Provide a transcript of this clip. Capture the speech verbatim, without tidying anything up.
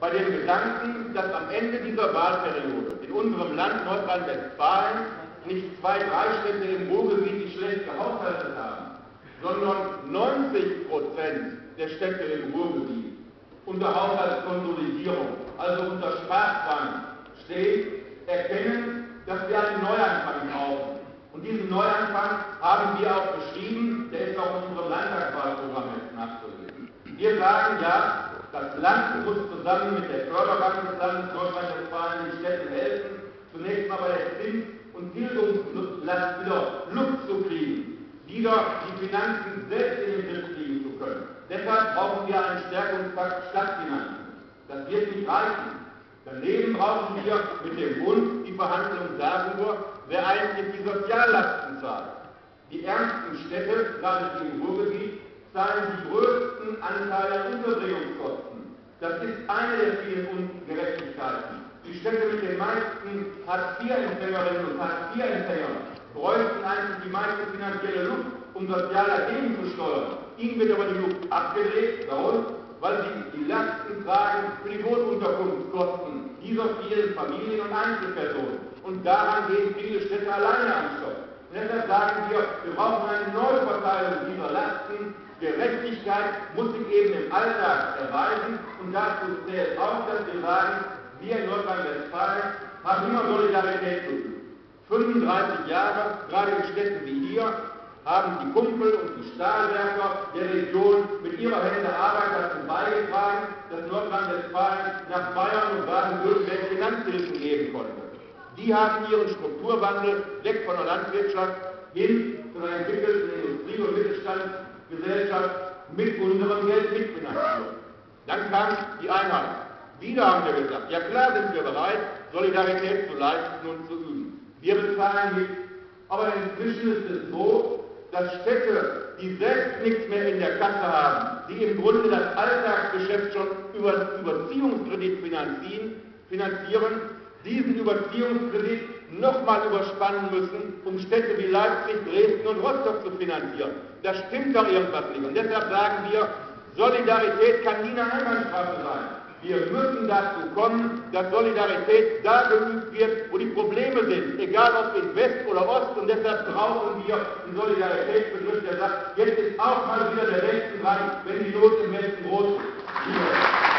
bei dem Gedanken, dass am Ende dieser Wahlperiode in unserem Land Nordrhein-Westfalen nicht zwei, drei Städte im Ruhrgebiet, die schlecht gehaushaltet haben, sondern neunzig Prozent der Städte im Ruhrgebiet unter Haushaltskonsolidierung, also unter Sparplan steht, erkennen, dass wir einen Neuanfang brauchen. Und diesen Neuanfang haben wir auch beschrieben, der ist auch in unserem Landtagswahlprogramm jetzt nachzulesen. Wir sagen ja, das Land muss zusammen mit der Förderbank des Landes Nordrhein-Westfalen den Städten helfen, zunächst mal bei der Zins- und Tilgungslast wieder Luft zu kriegen, wieder die Finanzen selbst in den Griff kriegen zu können. Deshalb brauchen wir einen Stärkungspakt Stadtfinanzen. Das wird nicht reichen. Daneben brauchen wir mit dem Bund die Verhandlungen darüber, wer eigentlich die Soziallasten zahlt. Die ärmsten Städte, gerade die im Ruhrgebiet, zahlen die größten Anteile an Unterbringungskosten. Das ist eine der vielen Ungerechtigkeiten. Die Städte mit den meisten Hartz vier Empfängerinnen und Hartz vier Empfängern bräuchten eigentlich die meiste finanzielle Luft, um sozial dagegen zu steuern. Ihnen wird aber die Luft abgedreht, warum? Weil sie die Lasten tragen für die Wohnunterkunftskosten dieser vielen Familien und Einzelpersonen. Und daran gehen viele Städte alleine am Stock. Und deshalb sagen wir, wir brauchen eine Neuverteilung dieser Lasten. Gerechtigkeit muss sich eben im Alltag erweisen. Und dazu zählt auch, dass wir sagen, wir in Nordrhein-Westfalen haben immer Solidarität zu üben. fünfunddreißig Jahre, gerade in Städten wie hier, haben die Kumpel und die Stahlwerker der Region mit ihrer Hände Arbeit dazu beigetragen, dass Nordrhein-Westfalen nach Bayern und Baden-Württemberg Finanzhilfen geben konnte. Die haben ihren Strukturwandel weg von der Landwirtschaft hin zu einer entwickelten Industrie- und Mittelstandsgesellschaft mit unserem Geld mitfinanziert. Dann kam die Einheit. Wieder haben wir gesagt, ja klar sind wir bereit, Solidarität zu leisten und zu üben. Wir bezahlen mit. Aber inzwischen ist es so, dass Städte, die selbst nichts mehr in der Kasse haben, die im Grunde das Alltagsgeschäft schon über Überziehungskredit finanzieren, finanzieren diesen Überziehungskredit nochmal überspannen müssen, um Städte wie Leipzig, Dresden und Rostock zu finanzieren. Da stimmt doch irgendwas nicht. Und deshalb sagen wir, Solidarität kann nie eine Einbahnstraße sein. Wir müssen dazu kommen, dass Solidarität da geübt wird, wo die Probleme sind, egal ob in West oder Ost. Und deshalb brauchen wir einen Solidaritätsbegriff, der sagt, jetzt ist auch mal wieder der Westen dran, wenn die Not im Westen groß ist.